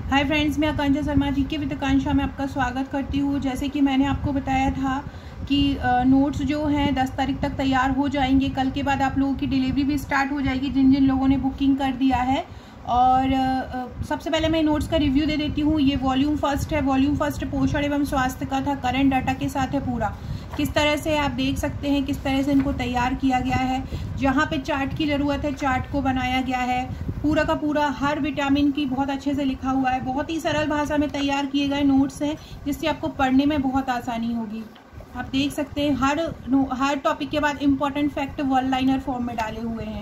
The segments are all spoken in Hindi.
हाय फ्रेंड्स, मैं आकांक्षा शर्मा जी के विद आकांक्षा में आपका स्वागत करती हूँ। जैसे कि मैंने आपको बताया था कि नोट्स जो हैं 10 तारीख तक तैयार हो जाएंगे। कल के बाद आप लोगों की डिलीवरी भी स्टार्ट हो जाएगी जिन जिन लोगों ने बुकिंग कर दिया है। और सबसे पहले मैं नोट्स का रिव्यू दे देती हूँ। ये वॉल्यूम फर्स्ट है। वॉल्यूम फर्स्ट पोषण एवं स्वास्थ्य का था, करंट डाटा के साथ है पूरा। किस तरह से आप देख सकते हैं किस तरह से इनको तैयार किया गया है। जहाँ पे चार्ट की ज़रूरत है चार्ट को बनाया गया है। पूरा का पूरा हर विटामिन की बहुत अच्छे से लिखा हुआ है। बहुत ही सरल भाषा में तैयार किए गए नोट्स हैं जिससे आपको पढ़ने में बहुत आसानी होगी। आप देख सकते हैं हर टॉपिक के बाद important fact one liner form में डाले हुए हैं।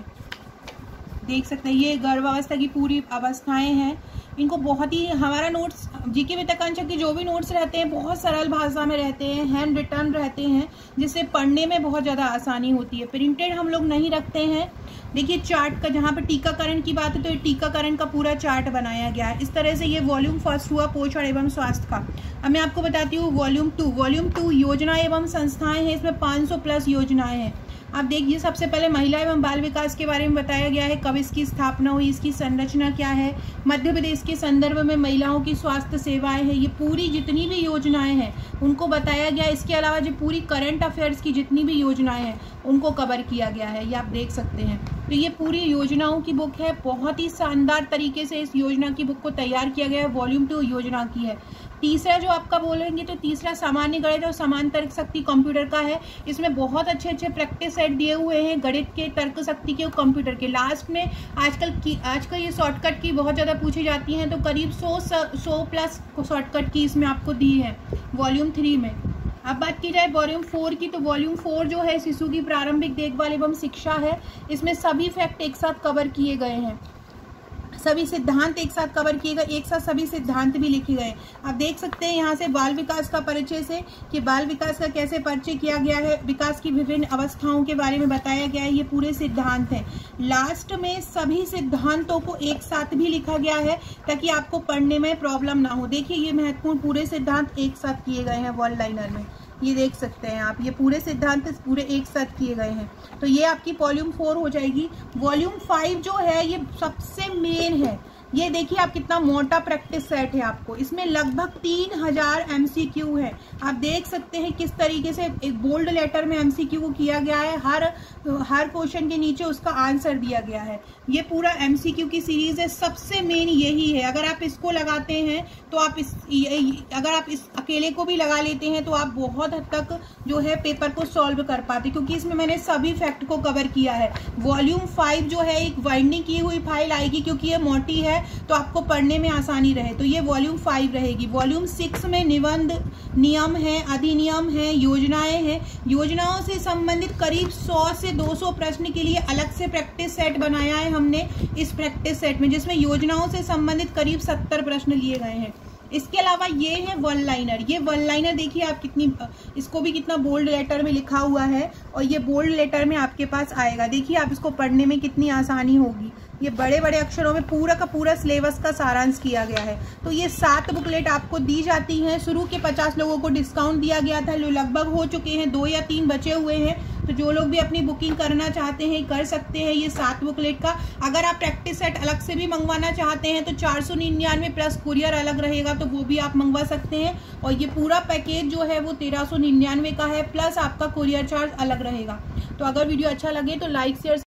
देख सकते हैं ये गर्भावस्था की पूरी अवस्थाएं हैं। इनको बहुत ही हमारा नोट्स जीके विद आकांक्षा के जो भी नोट्स रहते हैं बहुत सरल भाषा में रहते हैं, हैंड रिटन रहते हैं, जिससे पढ़ने में बहुत ज़्यादा आसानी होती है। प्रिंटेड हम लोग नहीं रखते हैं। देखिए चार्ट का जहाँ पे टीकाकरण की बात है तो ये टीकाकरण का पूरा चार्ट बनाया गया है। इस तरह से ये वॉल्यूम फर्स्ट हुआ पोषण एवं स्वास्थ्य का। अब मैं आपको बताती हूँ वॉल्यूम टू योजना एवं संस्थाएं हैं। इसमें 500 प्लस योजनाएं हैं। आप देखिए सबसे पहले महिला एवं बाल विकास के बारे में बताया गया है, कब इसकी स्थापना हुई, इसकी संरचना क्या है, मध्य प्रदेश के संदर्भ में महिलाओं की स्वास्थ्य सेवाएं हैं। ये पूरी जितनी भी योजनाएं हैं उनको बताया गया। इसके अलावा जो पूरी करंट अफेयर्स की जितनी भी योजनाएं हैं उनको कवर किया गया है। ये आप देख सकते हैं। तो ये पूरी योजनाओं की बुक है। बहुत ही शानदार तरीके से इस योजना की बुक को तैयार किया गया है। वॉल्यूम 2 योजना की है। तीसरा जो आपका बोलेंगे तो तीसरा सामान्य गणित और समान तर्क शक्ति कंप्यूटर का है। इसमें बहुत अच्छे अच्छे प्रैक्टिस सेट दिए हुए हैं गणित के, तर्क शक्ति के और कंप्यूटर के। लास्ट में आजकल ये शॉर्टकट की बहुत ज़्यादा पूछी जाती हैं, तो करीब 100 प्लस शॉर्टकट की इसमें आपको दी है वॉल्यूम 3 में। अब बात की जाए वॉल्यूम 4 की, तो वॉल्यूम 4 जो है शिशु की प्रारंभिक देखभाल एवं शिक्षा है। इसमें सभी फैक्ट एक साथ कवर किए गए हैं, सभी सिद्धांत एक साथ कवर किए गए, एक साथ सभी सिद्धांत भी लिखे गए। आप देख सकते हैं यहाँ से बाल विकास का परिचय से कि बाल विकास का कैसे परिचय किया गया है, विकास की विभिन्न अवस्थाओं के बारे में बताया गया है। ये पूरे सिद्धांत हैं। लास्ट में सभी सिद्धांतों को एक साथ भी लिखा गया है ताकि आपको पढ़ने में प्रॉब्लम ना हो। देखिए ये महत्वपूर्ण पूरे सिद्धांत एक साथ किए गए हैं वन लाइनर में। ये देख सकते हैं आप, ये पूरे सिद्धांत पूरे एक साथ किए गए हैं। तो ये आपकी वॉल्यूम 4 हो जाएगी। वॉल्यूम 5 जो है ये सबसे मेन है। ये देखिए आप कितना मोटा प्रैक्टिस सेट है आपको। इसमें लगभग 3000 MCQ है। आप देख सकते हैं किस तरीके से एक बोल्ड लेटर में MCQ को किया गया है। हर क्वेश्चन के नीचे उसका आंसर दिया गया है। ये पूरा MCQ की सीरीज है। सबसे मेन यही है। अगर आप इसको लगाते हैं तो अगर आप इस अकेले को भी लगा लेते हैं तो आप बहुत हद तक जो है पेपर को सॉल्व कर पाते, क्योंकि इसमें मैंने सभी फैक्ट को कवर किया है। वॉल्यूम 5 जो है एक बाइंडिंग की हुई फाइल आएगी, क्योंकि ये मोटी है तो आपको पढ़ने में आसानी रहे, तो ये वॉल्यूम 5 रहेगी। वॉल्यूम 6 में निबंध, नियम है, अधिनियम है, योजनाएं हैं। योजनाओं से संबंधित करीब 100 से 200 प्रश्न के लिए अलग से प्रैक्टिस सेट बनाया है हमने इस प्रैक्टिस सेट में, जिसमें योजनाओं से संबंधित करीब 70 प्रश्न लिए गए हैं। इसके अलावा ये है वन लाइनर। ये वन लाइनर देखिए आप इसको भी कितना बोल्ड लेटर में लिखा हुआ है और ये बोल्ड लेटर में आपके पास आएगा। देखिए आप इसको पढ़ने में कितनी आसानी होगी। ये बड़े बड़े अक्षरों में पूरा का पूरा सिलेबस का सारांश किया गया है। तो ये 7 बुकलेट आपको दी जाती हैं। शुरू के 50 लोगों को डिस्काउंट दिया गया था, जो लगभग हो चुके हैं, 2 या 3 बचे हुए हैं। तो जो लोग भी अपनी बुकिंग करना चाहते हैं कर सकते हैं ये 7 बुकलेट का। अगर आप प्रैक्टिस सेट अलग से भी मंगवाना चाहते हैं तो 499 प्लस कुरियर अलग रहेगा, तो वो भी आप मंगवा सकते हैं। और ये पूरा पैकेज जो है वो 1399 का है, प्लस आपका कुरियर चार्ज अलग रहेगा। तो अगर वीडियो अच्छा लगे तो लाइक शेयर